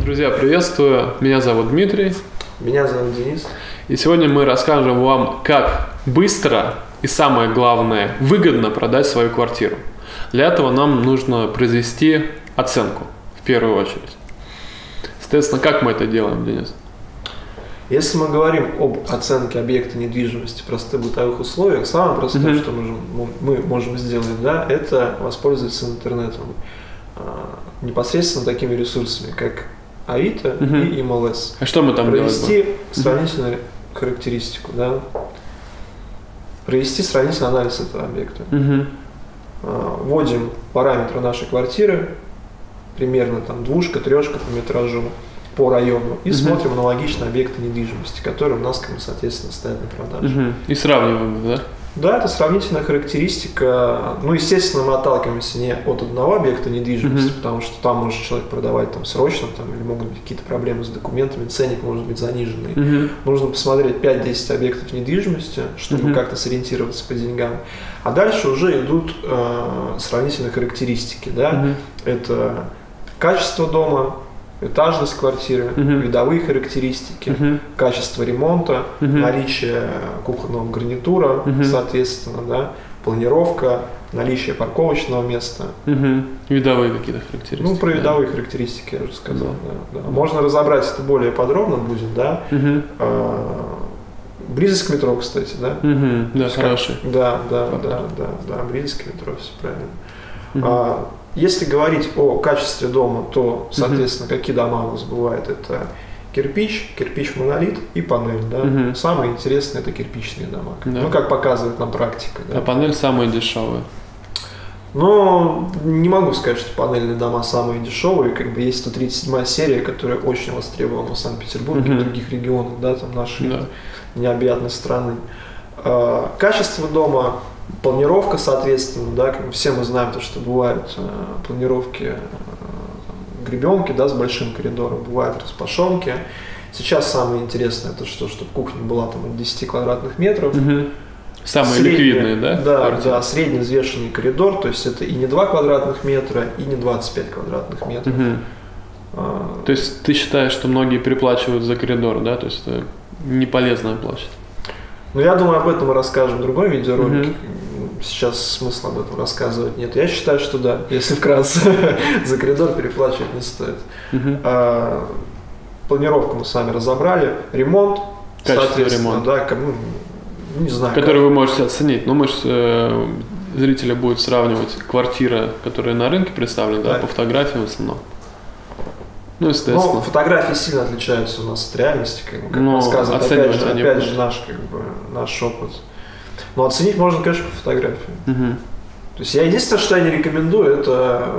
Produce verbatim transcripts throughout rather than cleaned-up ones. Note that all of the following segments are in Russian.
Друзья, приветствую. Меня зовут Дмитрий. Меня зовут Денис. И сегодня мы расскажем вам, как быстро и, самое главное, выгодно продать свою квартиру. Для этого нам нужно произвести оценку в первую очередь. Соответственно, как мы это делаем, Денис? Если мы говорим об оценке объекта недвижимости в простых бытовых условиях, самое простое, mm-hmm. что можем, мы можем сделать, да, это воспользоваться интернетом. Непосредственно такими ресурсами, как Авито uh-huh. и эм эл эс. А что мы там Провести делаем? сравнительную uh-huh. характеристику, да? Провести сравнительный анализ этого объекта. Uh-huh. Вводим параметры нашей квартиры, примерно там двушка, трешка по метражу, по району, и uh-huh. смотрим аналогичные объекты недвижимости, которые у нас, как бы, соответственно, стоят на продаже. Uh-huh. И сравниваем их, да? Да, это сравнительная характеристика. Ну, естественно, мы отталкиваемся не от одного объекта недвижимости, mm-hmm. потому что там может человек продавать там срочно, там, или могут быть какие-то проблемы с документами, ценник может быть заниженный. Mm-hmm. Нужно посмотреть пять-десять объектов недвижимости, чтобы mm-hmm. как-то сориентироваться по деньгам. А дальше уже идут э, сравнительные характеристики. Да? Mm-hmm. Это качество дома, этажность квартиры, uh-huh. видовые характеристики, uh-huh. качество ремонта, uh-huh. наличие кухонного гарнитура, uh-huh. соответственно, да, планировка, наличие парковочного места. Uh-huh. Видовые какие-то характеристики. Ну, про видовые да. характеристики я уже сказал. Uh-huh. Да, да. Можно разобрать это более подробно будет, да. Uh-huh. А, близость к метро, кстати, да. Uh-huh. Да, хороший. Да, да, да, да, да, близость к метро, все правильно. Uh-huh. А, Если говорить о качестве дома, то, соответственно, uh-huh. какие дома у нас бывают? Это кирпич, кирпич-монолит и панель. Да? Uh-huh. Самые интересные – это кирпичные дома. Да. Ну, как показывает нам практика. Да? А панель самая дешевая? Ну, не могу сказать, что панельные дома самые дешевые. Как бы есть сто тридцать седьмая серия, которая очень востребована в Санкт-Петербурге uh-huh. и в других регионах, да, там нашей да. необъятной страны. А, качество дома – планировка, соответственно, да, как все мы знаем, то, что бывают э, планировки э, гребенки, да, с большим коридором, бывают распашонки. Сейчас самое интересное, это что, чтобы кухня была там от десяти квадратных метров. Угу. Самые ликвидные, да? Да, да, средний взвешенный коридор, то есть это и не два квадратных метра, и не двадцать пять квадратных метров. Угу. А, то есть ты считаешь, что многие переплачивают за коридор, да? То есть это не полезная площадь? Ну, я думаю, об этом мы расскажем в другой видеоролике. Uh-huh. Сейчас смысла об этом рассказывать нет. Я считаю, что да, если вкратце, за коридор переплачивать не стоит. Uh-huh. А, планировку мы с вами разобрали. Ремонт, качество ремонта, да, ну, не знаю. Который как... вы можете оценить. Ну, мы же, э, зрители будут сравнивать квартиры, которые на рынке представлены, да, да, по фотографиям в основном. Ну, естественно. Но фотографии сильно отличаются у нас от реальности, как, как ну, рассказывает, опять же, опять же наш, как бы, наш опыт. Но оценить можно, конечно, по фотографии. Угу. То есть я единственное, что я не рекомендую, это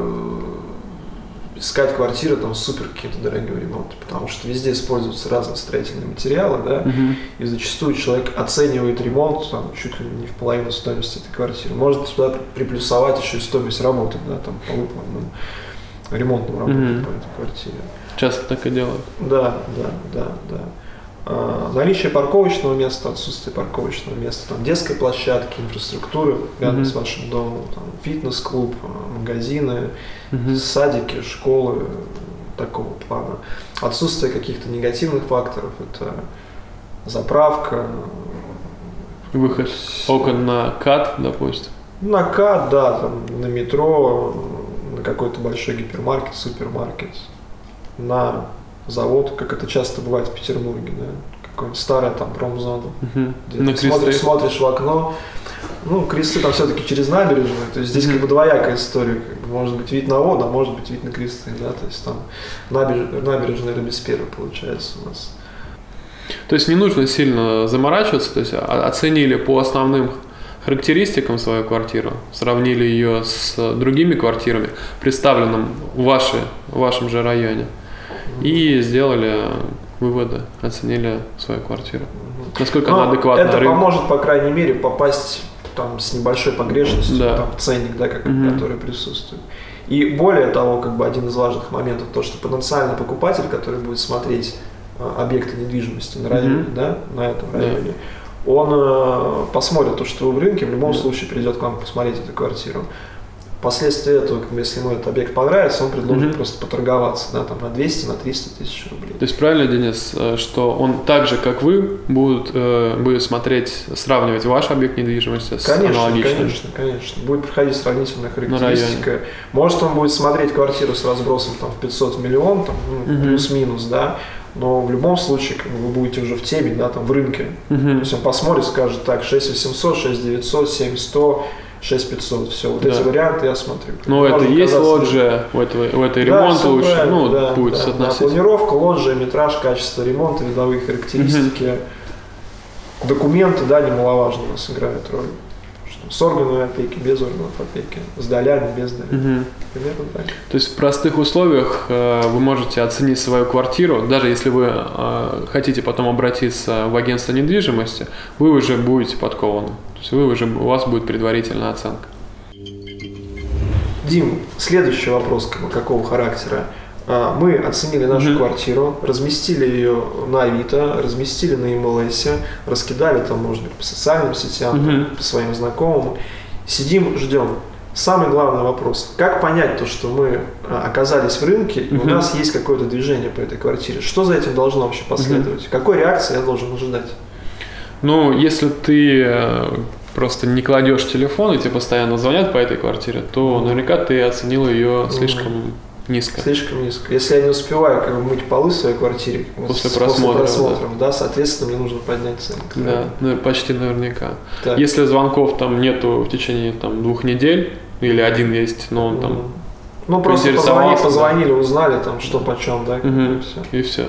искать квартиры там с супер каким-то дорогим ремонтом, потому что везде используются разные строительные материалы, да, угу. и зачастую человек оценивает ремонт там, чуть ли не в половину стоимости этой квартиры. Может сюда приплюсовать еще и стоимость работы, да, там, по выполненным ремонтным работам mm-hmm. по этой квартире. Часто так и делают. Да, да, да, да. А, наличие парковочного места, отсутствие парковочного места, там, детской площадки, инфраструктуры рядом mm-hmm. с вашим домом, там, фитнес-клуб, магазины, mm-hmm. садики, школы такого плана. Отсутствие каких-то негативных факторов, это заправка. Выход окон на КАТ, допустим. На КАТ, да, там, на метро, на какой-то большой гипермаркет, супермаркет, на завод, как это часто бывает в Петербурге, да, какая-нибудь старая там промзона, uh-huh. где ты смотришь, смотришь в окно, ну, кресты там все-таки через набережную, то есть здесь uh-huh. как бы двоякая история, как бы, может быть вид на воду, а может быть вид на кресты, да, то есть там набережная, набережная Робеспьера получается у нас. То есть не нужно сильно заморачиваться, то есть оценили по основным характеристикам свою квартиру, сравнили ее с другими квартирами, представленным в, вашей, в вашем же районе, и сделали выводы, оценили свою квартиру. Насколько Но она адекватна это рынку. Поможет, по крайней мере, попасть там, с небольшой погрешностью, да. там, ценник, да, как, угу. который присутствует. И более того, как бы один из важных моментов, то, что потенциальный покупатель, который будет смотреть а, объекты недвижимости на районе, угу. да, на этом районе, да. он э, посмотрит то, что вы в рынке, в любом да. случае придет к вам посмотреть эту квартиру. впоследствии этого, как бы, если ему этот объект понравится, он предложит Мгм. просто поторговаться, да, там, на двести, на триста тысяч рублей. То есть правильно, Денис, э, что он так же, как вы, будет, э, будет смотреть, сравнивать ваш объект недвижимости с Конечно, аналогичным? конечно, конечно. Будет проходить сравнительная районе. характеристика. Может, он будет смотреть квартиру с разбросом там, в пятьсот миллионов, там, ну, Мгм. плюс-минус, да, но в любом случае как бы, вы будете уже в теме, да, там, в рынке. То Мгм. есть он посмотрит, скажет, так, шесть восемьсот, шесть девятьсот, семь сто, шесть пятьсот, все, вот Да. эти варианты я смотрю. Ну, это Может и есть казаться- лоджия, у, этого, у этой Да, ремонт всё лучше, правильно, ну, да, будет да, соотносить. да. Планировка, лоджия, метраж, качество ремонта, видовые характеристики, документы, да, немаловажно у нас играют роль. Что с органами опеки, без органов опеки, с долями, без долями. Мгм. Примерно так. То есть в простых условиях э, вы можете оценить свою квартиру, даже если вы э, хотите потом обратиться в агентство недвижимости, вы уже будете подкованы. То есть вы уже, у вас будет предварительная оценка. Дим, следующий вопрос как бы, какого характера? А, Мы оценили нашу Мгм. квартиру, разместили ее на Авито, разместили на эм эл эс, раскидали там, может быть, по социальным сетям, Мгм. по своим знакомым. Сидим, ждем. Самый главный вопрос. Как понять то, что мы а, оказались в рынке, и у Мгм. нас есть какое-то движение по этой квартире? Что за этим должно вообще последовать? Какой реакции я должен ожидать? Ну, если ты э, просто не кладешь телефон и тебе постоянно звонят по этой квартире, то наверняка ты оценил ее слишком низко. Слишком низко. Если я не успеваю как бы, мыть полы в своей квартире как бы, После с- просмотра, просмотров, да. соответственно, мне нужно поднять цену. Да, ну, почти наверняка. Так. Если звонков там нету в течение там, двух недель, или один есть, но он там Мгм. Ну, просто позвонили, поинтересовался, позвонили, узнали, там, что почем, да, как Мгм. бы, всё. и все,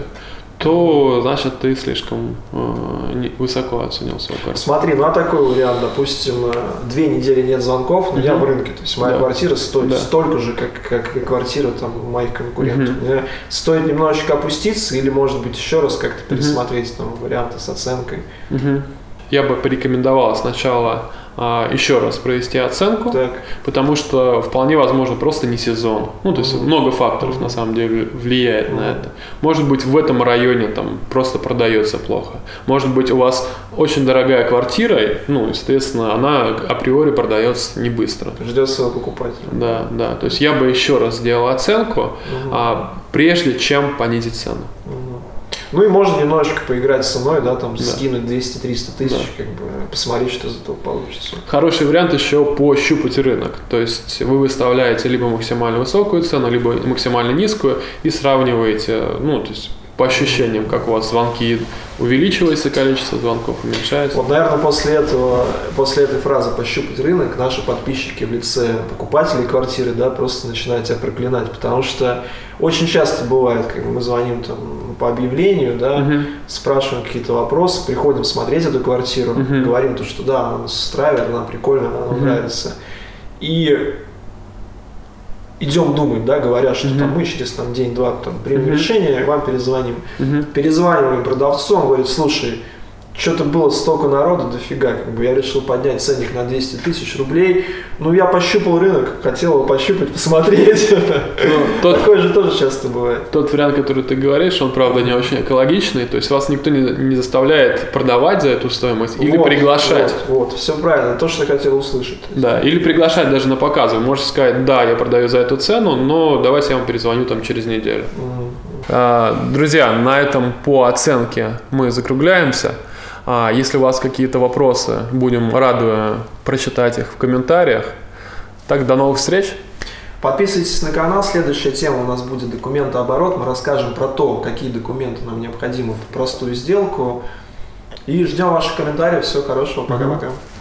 то значит ты слишком э, не- высоко оценил свою квартиру. Смотри, ну а такой вариант, допустим, э, две недели нет звонков, но я Мгм. в рынке, то есть моя Да. квартира стоит Да. столько же, как, как и квартира там, моих конкурентов. Мгм. Мне стоит немножечко опуститься или, может быть, еще раз как-то Мгм. пересмотреть там, варианты с оценкой. Мгм. Я бы порекомендовал сначала а, еще раз провести оценку, Так. потому что вполне возможно просто не сезон. Ну, то есть Мгм. много факторов Мгм. на самом деле влияет Мгм. на это. Может быть, в этом районе там просто продается плохо. Может быть, у вас очень дорогая квартира, ну, естественно, она априори продается не быстро. Ждет своего покупателя. Да, да. То есть я бы еще раз сделал оценку, Мгм. а, прежде чем понизить цену. Мгм. Ну и можно немножечко поиграть с ценой, да, там Да. скинуть двести-триста тысяч, Да. как бы посмотреть, что из этого получится. Хороший вариант еще пощупать рынок. То есть вы выставляете либо максимально высокую цену, либо максимально низкую и сравниваете, ну, то есть по ощущениям, как у вас звонки увеличивается, количество звонков уменьшается. Вот, наверное, после этого, после этой фразы «пощупать рынок» наши подписчики в лице покупателей квартиры, да, просто начинают тебя проклинать, потому что очень часто бывает, как мы звоним там по объявлению, да, Мгм. спрашиваем какие-то вопросы, приходим смотреть эту квартиру, Мгм. говорим то, что да, она нас устраивает, она прикольная, она нам Мгм. нравится. И идем думать, да, говоря, что Мгм. там мы через там, день-два там, примем Мгм. решение, вам перезвоним. Мгм. Перезваниваем продавцу, он говорит, слушай, что-то было столько народу, дофига, как бы я решил поднять ценник на двести тысяч рублей, ну я пощупал рынок, хотел его пощупать, посмотреть. Ну, тот, Такое же тоже часто бывает. тот вариант, который ты говоришь, он, правда, не очень экологичный, то есть вас никто не, не заставляет продавать за эту стоимость или Вот, приглашать. Вот, вот, все правильно, то, что я хотел услышать. Да, или приглашать даже на показы. Вы можете сказать, да, я продаю за эту цену, но давайте я вам перезвоню там через неделю. Мгм. А, Друзья, на этом по оценке мы закругляемся. А, Если у вас какие-то вопросы, будем рады прочитать их в комментариях. Так, до новых встреч. Подписывайтесь на канал, следующая тема у нас будет документооборот. Мы расскажем про то, какие документы нам необходимы в простую сделку. И ждем ваших комментариев. Всего хорошего, пока-пока.